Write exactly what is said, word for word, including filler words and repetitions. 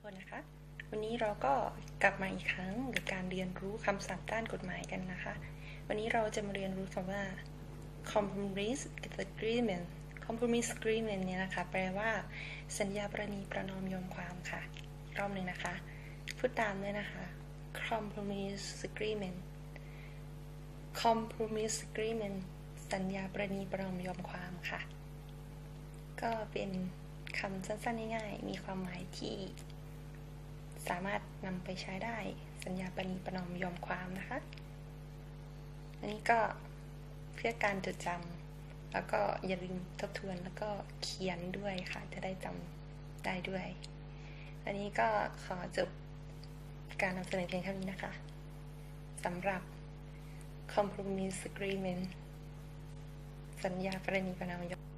คนนะคะวันนี้เราก็กลับมาอีกครั้งกับการเรียนรู้คำศัพท์ด้านกฎหมายกันนะคะวันนี้เราจะมาเรียนรู้คำว่า compromise agreement compromise agreement เนี่ยนะคะแปลว่าสัญญาประนีประนอมยอมความค่ะรอบหนึ่งนะคะพูดตามด้วยนะคะ compromise agreement compromise agreement สัญญาประนีประนอมยอมความค่ะก็เป็นคำสั้นๆง่ายๆมีความหมายที่สามารถนำไปใช้ได้สัญญาประนีประนอมยอมความนะคะอันนี้ก็เพื่อการจดจำแล้วก็อย่าลืมทบทวนแล้วก็เขียนด้วยค่ะจะได้จำได้ด้วยอันนี้ก็ขอจบการนำเสนอเพียงเท่านี้นะคะสำหรับ compromise agreement สัญญาประนีประนอมยอม